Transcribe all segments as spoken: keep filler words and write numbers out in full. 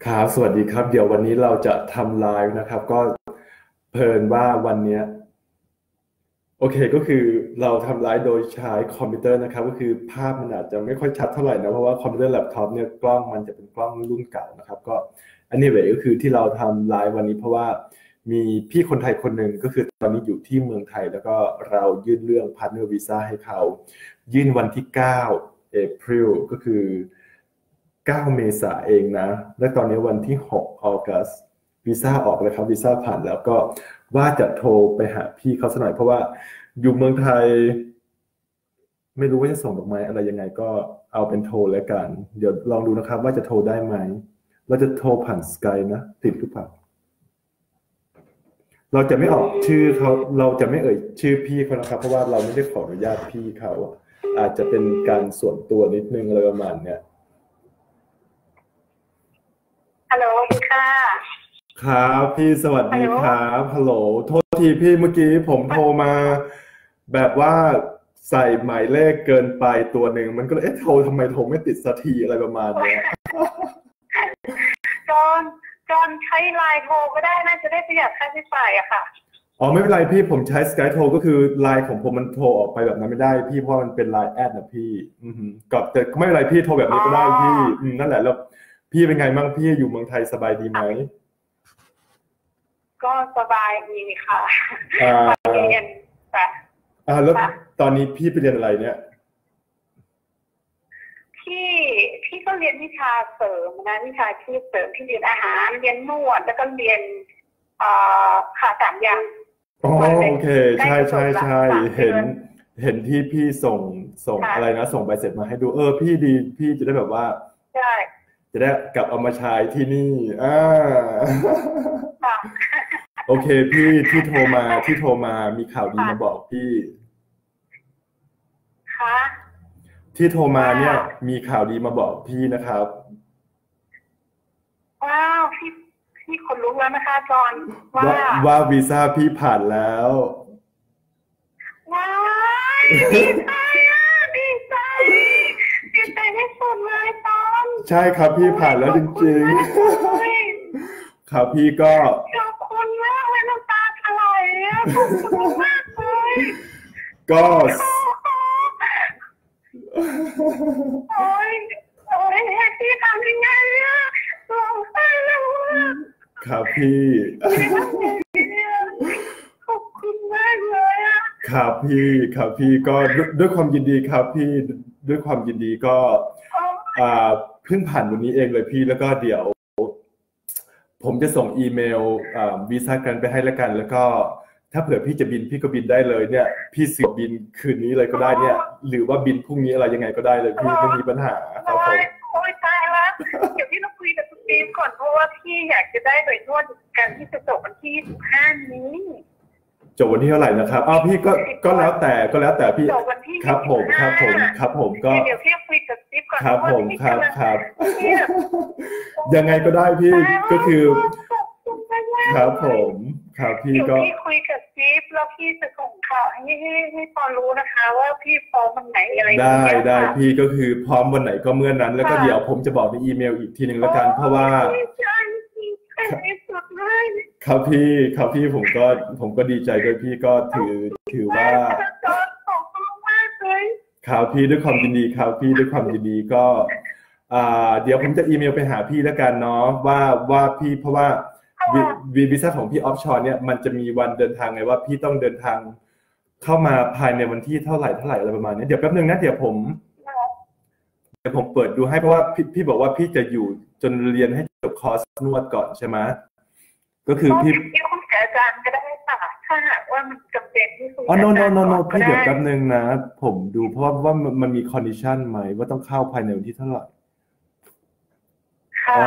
ครับสวัสดีครับเดี๋ยววันนี้เราจะทำไลฟ์นะครับก็เพลินว่าวันเนี้ยโอเคก็คือเราทำไลฟ์โดยใช้คอมพิวเตอร์นะครับก็คือภาพมันอาจจะไม่ค่อยชัดเท่าไหร่นะเพราะว่าคอมพิวเตอร์แล็ปท็อปเนี่ยกล้องมันจะเป็นกล้องรุ่นเก่านะครับก็อันนี้เวยก็คือที่เราทำไลฟ์วันนี้เพราะว่ามีพี่คนไทยคนหนึ่งก็คือตอนนี้อยู่ที่เมืองไทยแล้วก็เรายื่นเรื่องพาร์ทเนอร์วีซ่าให้เขายื่นวันที่เก้าเอพริลก็คือเก้าเมษาเองนะและตอนนี้วันที่หกออกัสวีซ่าออกแล้วครับวีซ่าผ่านแล้วก็ว่าจะโทรไปหาพี่เขาสักหน่อยเพราะว่าอยู่เมืองไทยไม่รู้ว่าจะส่งดอกไม้อะไรยังไงก็เอาเป็นโทรแล้วกันเดี๋ยวลองดูนะครับว่าจะโทรได้ไหมเราจะโทรผ่านสกายนะติดหรือเปล่าเราจะไม่ออกชื่อเขาเราจะไม่เอ่ยชื่อพี่เขานะครับเพราะว่าเราไม่ได้ขออนุญาตพี่เขาอาจจะเป็นการส่วนตัวนิดนึงอะไรประมาณเนี้ยฮัลโหลค่ะครับพี่สวัสดีครับฮัลโหลโทษทีพี่เมื่อกี้ผมโทรมาแบบว่าใส่หมายเลขเกินไปตัวหนึ่งมันก็เลยเอ๊ะโทรทำไมโทรไม่ติดสักทีอะไรประมาณเนี้ยจอนจอนใช้ไลน์โทรก็ได้น่าจะได้ประหยัดค่าใช้จ่ายอะค่ะอ๋อไม่เป็นไรพี่ผมใช้ Skype โทรก็คือไลน์ของผมมันโทรออกไปแบบนั้นไม่ได้พี่เพราะมันเป็นไลน์แอดนะพี่อือหือกับแต่ไม่เป็นไรพี่โทรแบบนี้ก็ได้พี่อืมนั่นแหละแล้วพี่เป็นไงบ้างพี่อยู่เมืองไทยสบายดีไหมก็สบายดีค่ะอ่าเรียนแต่อ่าแล้วตอนนี้พี่ไปเรียนอะไรเนี่ยพี่พี่ก็เรียนวิชาเสริมนะวิชาชีพเสริมที่เรียนอาหารเรียนนวดแล้วก็เรียนอ่าค่ะสามอย่างอ๋อโอเคใช่ใช่ใช่เห็นเห็นที่พี่ส่งส่งอะไรนะส่งใบเสร็จมาให้ดูเออพี่ดีพี่จะได้แบบว่าใช่จะได้กลับเอามาใช้ที่นี่อ่าโอเคพี่ที่โทรมาที่โทรมามีข่าวดีมาบอกพี่ค่ะที่โทรมาเนี่ยมีข่าวดีมาบอกพี่นะครับว้าวพี่พี่คนลุกแล้วนะคะจอนว่าว่าวีซ่าพี่ผ่านแล้วว้าวดีใจอ่ะดีใจดีใจที่สุดเลยตอนใช่ครับพี่ผ่านแล้วจริงๆครับพี่ก็ขอบคุณมากเลยน้ำตาไหลอ่ะขอบคุณมากเลยก็โอ้ยโอ้ยให้พี่ทำยังไงอ่ะร้องไห้แล้วอ่ะครับพี่ขอบคุณมากเลยอ่ะครับพี่ครับพี่ก็ด้วยความยินดีครับพี่ด้วยความยินดีก็อ่าเพิ่งผ่านวันนี้เองเลยพี่แล้วก็เดี๋ยวผมจะส่งอีเมลวีซ่ากันไปให้แล้วกันแล้วก็ถ้าเผื่อพี่จะบินพี่ก็บินได้เลยเนี่ยพี่ซื้อบินคืนนี้เลยก็ได้เนี่ยหรือว่าบินพรุ่งนี้อะไรยังไงก็ได้เลยพี่ไม่มีปัญหาครับผมโอ้ยตายแล้วเดี๋ยวพี่ต้องคุยกับคุณบีมก่อนเพราะว่าพี่อยากจะได้โดยนวดกันที่จะจบวันที่สิบห้านี้จบวันที่เท่าไหร่นะครับอ้าวพี่ก็ก็แล้วแต่ก็แล้วแต่พี่ครับผมครับผมครับผมก็เดี๋ยวพี่คุยกับบีมก่อนครับผมครับครับยังไงก็ได้พี่ก็คือครับผมครับพี่ก็พี่คุยกับจิ๊บแล้วพี่จะส่งข่าวให้ให้ให้พอรู้นะคะว่าพี่พร้อมวันไหนอะไรได้ได้พี่ก็คือพร้อมวันไหนก็เมื่อนั้นแล้วก็เดี๋ยวผมจะบอกในอีเมลอีกทีหนึ่งแล้วกันเพราะว่าครับพี่ครับพี่ผมก็ผมก็ดีใจด้วยพี่ก็ถือถือว่าครับพี่ด้วยความยินดีครับพี่ด้วยความยินดีก็อ่าเดี๋ยวผมจะอีเมลไปหาพี่แล้วกันเนาะว่าว่าพี่เพราะว่าวีวีซ่าของพี่ออฟชอร์เนี่ยมันจะมีวันเดินทางไงว่าพี่ต้องเดินทางเข้ามาภายในวันที่เท่าไหร่เท่าไหร่อะไรประมาณนี้เดี๋ยวแป๊บนึงนะเดี๋ยวผมเดี๋ยวผมเปิดดูให้เพราะว่าพี่พี่บอกว่าพี่จะอยู่จนเรียนให้จบคอร์สนวดก่อนใช่ไหมก็คือพี่พี่คุยกับอาจารย์ก็ได้ค่ะถ้าหากว่ามันจำเป็นที่สุดอ๋อ no no no no พี่เดี๋ยวแป๊บนึงนะผมดูเพราะว่าว่ามันมีคอนดิชันไหมว่าต้องเข้าภายในวันที่เท่าไหร่ค่ะ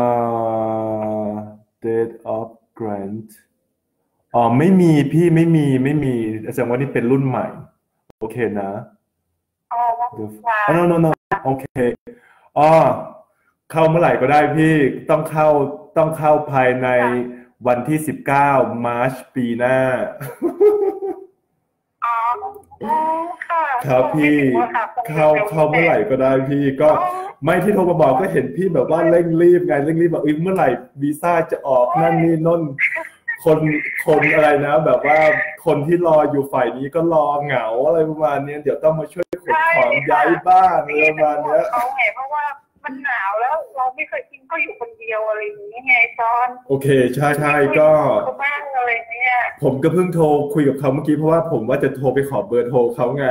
date of grant อ๋อไม่มีพี่ไม่มีไม่มีแสดงว่านี่เป็นรุ่นใหม่โอเคนะอ๋อ no no no โอเคอ๋อเข้าเมื่อไหร่ก็ได้พี่ต้องเข้าต้องเข้าภายในวันที่สิบเก้ามาร์ชปีหน้าอ๋ออ๋อค่ะครับพี่เข้าเข้าเมื่อไหร่ก็ได้พี่ก็ไม่ที่โทรมาบอกก็เห็นพี่แบบว่าเร่งรีบไงเร่งรีบแบบเอ้ยเมื่อไหร่วีซ่าจะออกนั่นนี่นั่นคนคนอะไรนะแบบว่าคนที่รออยู่ฝ่ายนี้ก็รอเหงาอะไรประมาณนี้เดี๋ยวต้องมาช่วยขนของย้ายบ้านอะไรประมาณนี้เขาไงเพราะว่ามันหนาวแล้วเราไม่เคยกินก็อยู่คนเดียวอะไรอย่างนี้ไงจอนโอเคใช่ใช่ก็บ้างอะไรเนี่ยผมก็เพิ่งโทรคุยกับเขาเมื่อกี้เพราะว่าผมว่าจะโทรไปขอเบอร์โทรเขาไง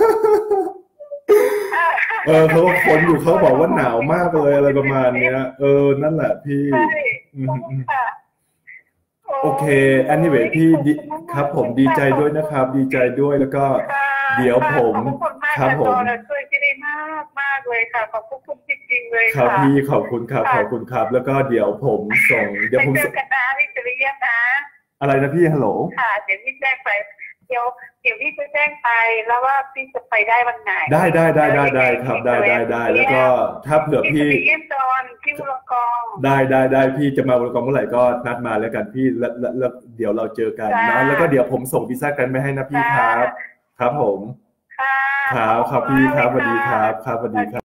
เออเขาก็คนอยู่เขาบอกว่าหนาวมากเลยอะไรประมาณเนี้ยเออนั่นแหละพี่โอเค anyway พี่ครับผมดีใจด้วยนะครับดีใจด้วยแล้วก็เดี๋ยวผมครับผมช่วยที่ได้มากมากเลยค่ะขอบคุณจริงๆเลยค่ะครับพี่ขอบคุณครับขอบคุณครับแล้วก็เดี๋ยวผมส่งเดี๋ยวผมเจอกันนะพี่จะเรียกนะอะไรนะพี่ฮัลโหลค่ะเดี๋ยวพี่แจ้งไปเดี๋ยวเดี๋ยวพี่จะแจ้งไปแล้วว่าพี่จะไปได้วันไหนได้ได้ได้ได้ได้ครับได้ได้ได้แล้วก็ถ้าเผื่อพี่เยี่ยมจอนที่บุรกองได้ได้ได้พี่จะมาบุรกองเมื่อไหร่ก็นัดมาแล้วกันพี่แล้วแล้วเดี๋ยวเราเจอกันนะแล้วก็เดี๋ยวผมส่งวีซ่ากันไปให้นะพี่ครับครับผมครับครับพี่ครับสวัสดีครับครับสวัสดีครับ